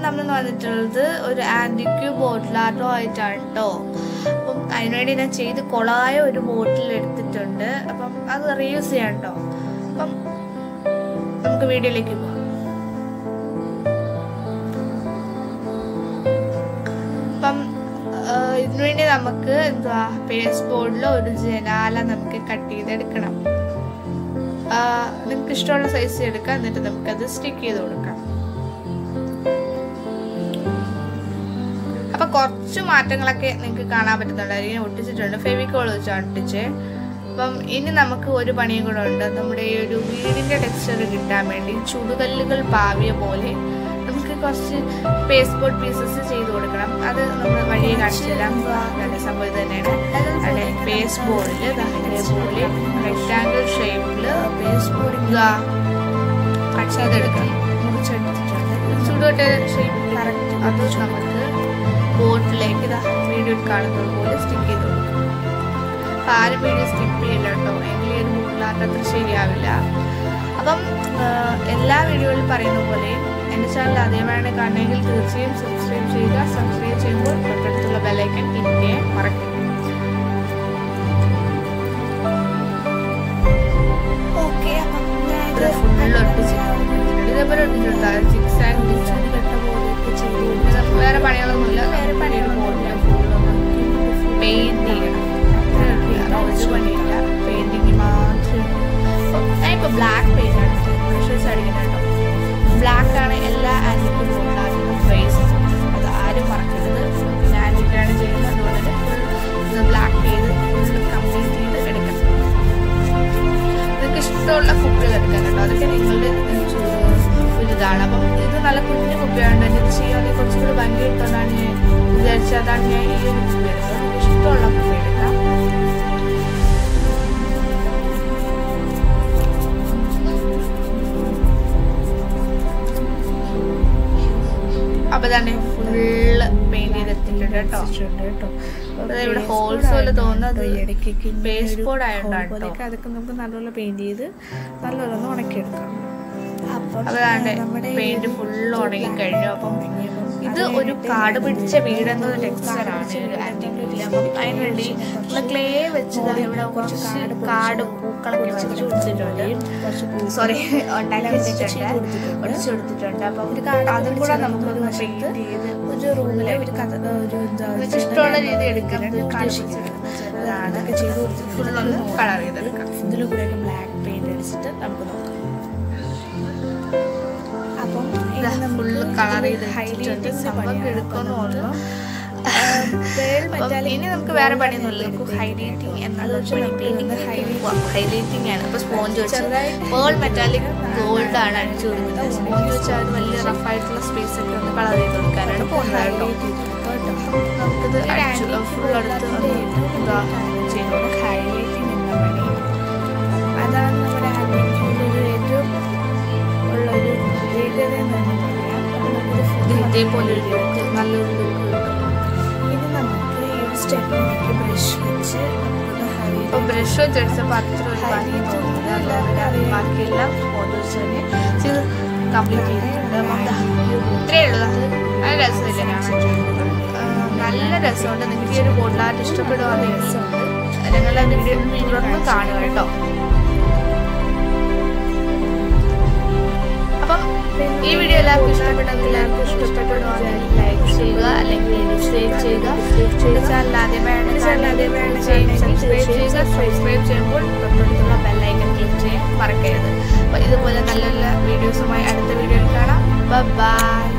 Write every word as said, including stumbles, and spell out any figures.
നമ്മൾ വന്നിട്ടുള്ളത് ഒരു ആൻറ്റിക്യൂ ബോട്ടിൽ ആർട്ടോ ആയിട്ടാണ് കേട്ടോ. അപ്പം അതിനുവേണ്ടി ഞാൻ ചെയ്ത് കൊളായ ഒരു ബോട്ടിൽ എടുത്തിട്ടുണ്ട്. അപ്പം അത് റീയൂസ് ചെയ്യാം കേട്ടോ. അപ്പം നമുക്ക് വീഡിയോയിലേക്ക് പോകാം. അപ്പം ഇതിനുവേണ്ടി നമുക്ക് എന്താ പേസ്റ്റ് ബോർഡിൽ ഒരു ജനാല നമുക്ക് കട്ട് ചെയ്തെടുക്കണം. നിങ്ങൾക്ക് ഇഷ്ടമുള്ള സൈസ് എടുക്കാം. എന്നിട്ട് നമുക്കത് സ്റ്റിക്ക് ചെയ്ത് കൊടുക്കാം. അപ്പൊ കുറച്ച് മാറ്റങ്ങളൊക്കെ നിങ്ങൾക്ക് കാണാൻ പറ്റുന്നുണ്ടായിരിക്കും. ഒട്ടിച്ചിട്ടുണ്ട്, ഫെവിക്കോൾ വെച്ചാണ് ഒട്ടിച്ച്. അപ്പം ഇനി നമുക്ക് ഒരു പണിയും കൂടെ ഉണ്ട്. നമ്മുടെ ഈ ഒരു വീടിന്റെ ടെക്സ്ചർ കിട്ടാൻ വേണ്ടി ചുടുകല്ലുകൾ പാവിയ പോലെ നമുക്ക് കുറച്ച് പേസ്റ്റ് ബോർഡ് പീസസ് ചെയ്ത് കൊടുക്കണം. അത് നമ്മൾ വഴിയെ കാണിച്ചു തരാം. നല്ല സംഭവം ഇത് തന്നെയാണ്. അവിടെ പേസ്റ്റ് ബോർഡിൽ ഇതേപോലെ റെക്ടാങ്കിൾ ഷേപ്പില് പേസ്റ്റ് ബോർഡ് കട്ടെടുക്കണം. മുറിച്ചെടുത്തിട്ടുണ്ട്. ചുടുകട്ട ഷേപ്പ് കറക്റ്റ് അത് നമുക്ക് ബോർഡിലേക്ക് ഇതാ വീഡിയോയിൽ കാണുന്നത് പോലെ സ്റ്റിക്ക് ചെയ്ത് കൊടുക്കും. അപ്പം ആരും വീഡിയോ സ്കിപ്പ് ചെയ്യില്ല കേട്ടോ. എങ്കിലും ഒരു ബോർഡിലാട്ട് അത്ര ശരിയാവില്ല. അപ്പം എല്ലാ വീഡിയോയിലും പറയുന്ന പോലെ എൻ്റെ ചാനൽ ആദ്യമായാണ് കാണണമെങ്കിൽ തീർച്ചയായും സബ്സ്ക്രൈബ് ചെയ്യുക. സബ്സ്ക്രൈബ് ചെയ്യുമ്പോൾ തൊട്ടടുത്തുള്ള ബെല്ലൈക്കൺ ക്ലിക്ക് ചെയ്യാൻ മറക്കരുത്. ഓക്കെ, അപ്പം ഫുൾ ഒട്ടിച്ചിട്ടുണ്ട്. ഇതേപോലെ ഒട്ടിച്ചെടുത്താൽ സിക്സ് ആൻഡ് വേറെ പണികളൊന്നുമില്ല. വേറെ പണികൾ പോകില്ല. പെയിന്റ് ചെയ്യണം. ഒരു പണിയില്ല, പെയിന്റിങ് മാത്രമേ. ഞാൻ ഇപ്പോൾ ബ്ലാക്ക് പെയിന്റ് ആണ് ബ്രഷസ് അടിക്കുന്നത് കേട്ടോ. ബ്ലാക്ക് ആണ് എല്ലാ ആൻറ്റിക്കും ഉണ്ടാകുന്ന ഫേസ്. അത് ആരും മറക്കരുത്. പിന്നെ ആൻറ്റിക്കാണ് ചെയ്യുന്നത്. അതുകൊണ്ട് തന്നെ ഫുൾ ബ്ലാക്ക് ചെയ്ത് ഫുൾ കംപ്ലീറ്റ് ചെയ്ത് എടുക്കണം. നിങ്ങൾക്ക് ഇഷ്ടമുള്ള കുപ്പികൾ എടുക്കാൻ കേട്ടോ. അതൊക്കെ നിങ്ങളുടെ ഒരിതാണ്. അപ്പം ഇത് നല്ല കുഞ്ഞു കുപ്പിയാണ്. ഇത് ചെയ്യാതെ കുറച്ചും കൂടി ഭംഗി എടുത്തതാണ് ഞാൻ വിചാരിച്ചത്. അതാണ് ഞാൻ ഈ ഒരു കുപ്പി എടുത്തത്. നിങ്ങൾക്ക് ഇഷ്ടമുള്ള കുപ്പി എടുക്കാം. അപ്പൊ തന്നെ ഫുള്ള് പെയിന്റ് ചെയ്തെടുത്തിട്ടുണ്ട് കേട്ടോ. ഇവിടെ ഹോൾസ് പോലെ തോന്നുന്നത് ഇടയ്ക്ക് പേസ്റ്റ് ബോർഡ് ആയതുകൊണ്ടാണ്. അതൊക്കെ നമുക്ക് നല്ലപോലെ പെയിന്റ് ചെയ്ത് നല്ലപോലെ ഒന്ന് ഉണക്കിയെടുക്കാം. അതാണ് പെയിന്റ് ഫുള്ള് ഉണങ്ങി കഴിഞ്ഞു. അപ്പം ഇത് ഒരു കാട് പിടിച്ച വീടെന്നത് ടെക്സ്ചറാണ് ഒരു ആന്റിക്കിൽ. അപ്പം അതിനുവേണ്ടി നമ്മൾ ക്ലേ വെച്ച് ഇവിടെ കുറച്ച് കാട് പൂക്കളൊക്കെ വെച്ച് കൊടുത്തിട്ടുണ്ട്. സോറി ഉണ്ടാക്കി വെച്ചിട്ടുണ്ട്, ഒടിച്ചു കൊടുത്തിട്ടുണ്ട്. അപ്പം അതും കൂടെ നമുക്കൊരു പെയിന്റ് ചെയ്ത് ഒരു റൂമിലെ ഒരു കഥ ഒരു ഇഷ്ടമുള്ള രീതി എടുക്കാൻ അതൊക്കെ ചെയ്ത് കൊടുത്തിട്ട് ഫുള്ളൊന്ന് കളർ ചെയ്തെടുക്കാം. ഇതിൽ കൂടെ ബ്ലാക്ക് പെയിന്റ് അടിച്ചിട്ട് നമുക്ക് നോക്കാം. അപ്പം ഫുള്ള് കളർ ചെയ്ത് ഹൈലൈറ്റിംഗ് സംഭവം എടുക്കുമെന്ന് തോന്നുന്നു. ഇനി നമുക്ക് വേറെ പണിയൊന്നുമില്ല. നമുക്ക് ഹൈലൈറ്റിംഗ് എന്നത് ഹൈലൈറ്റിംഗ് ആണ്. ഇപ്പൊ സ്പോഞ്ച് വെച്ചാൽ പേൾ മെറ്റാലിക് ഗോൾഡ് ആണ് അടിച്ചു കൊടുക്കുന്നത്. സ്പോഞ്ച് വെച്ചാൽ വലിയ റഫായിട്ടുള്ള സ്പേസ് ഒക്കെ ഒന്ന് കളർ ചെയ്ത് കൊടുക്കാനാണ് പോകുന്നത് കേട്ടോ. നമുക്കിത് ഫുൾ അടുത്ത് ഇതാ ചെയ്യുന്നത് ഹൈലൈറ്റിംഗ് എന്ന പണി. അതാണ് നമ്മുടെ ആന്റിക്കിൻ്റെ ഏറ്റവും ഉള്ളൊരു പ്രത്യേകത എന്ന് പറയാം. ഇതേപോലെ ഒരു ലുക്ക്, നല്ലൊരു ലുക്ക് കിട്ടും. ഇനി നമുക്ക് ഈ ഒരു സ്റ്റെപ്പിലേക്ക് ബ്രഷ് വെച്ച് ഇപ്പോൾ ബ്രഷ് വെച്ചടിച്ചപ്പോൾ അത്ര ഒരു ഭംഗി തോന്നുന്നത്. അതുകൊണ്ട് ബാക്കിയെല്ലാം സ്പോഞ്ച് വെച്ച് തന്നെ ചെയ്ത് കംപ്ലീറ്റ് ചെയ്തിട്ടുണ്ട്. ഇത്രയേ ഉള്ളൂ. നല്ല രസമില്ല കാണാൻ. നല്ല രസമുണ്ട്. നിങ്ങൾക്ക് ഈ ഒരു ബോട്ടിൽ ആർട്ട് ഇഷ്ടപ്പെടുവാന്ന് രസമുണ്ട്. നിങ്ങളത് തുടർന്ന് കാണുക കേട്ടോ. അപ്പം ഈ വീഡിയോ എല്ലാവർക്കും ഇഷ്ടപ്പെട്ടെങ്കിൽ എല്ലാവർക്കും ഇഷ്ടപ്പെടുവാണെങ്കിൽ ലൈക്ക് ചെയ്യുക, അല്ലെങ്കിൽ ഷെയർ ചെയ്യുക. ചാനൽ ആദ്യമായാണ് സബ്സ്ക്രൈബ് ചെയ്യുക. സബ്സ്ക്രൈബ് ചെയ്യുമ്പോൾ തൊട്ടടുത്തുള്ള ബെല്ലൈക്കൺ ക്ലിക്ക് ചെയ്യാൻ മറക്കരുത്. അപ്പോൾ ഇതുപോലെ നല്ല നല്ല വീഡിയോസുമായി അടുത്ത വീഡിയോയിൽ കാണാം. ബൈ.